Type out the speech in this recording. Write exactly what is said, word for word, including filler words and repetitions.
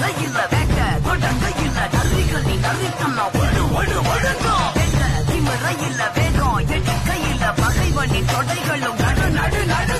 இல்ல வேட்ட கொடங்க இல்ல நரிகள் நீ நரித்தம்னா ஒழு ஒழு ஒழுங்கும் எட்ட திமிர இல்ல வேகம் எட்டு கையில பகைவனின் தொடைகளும் நடு நடு நடு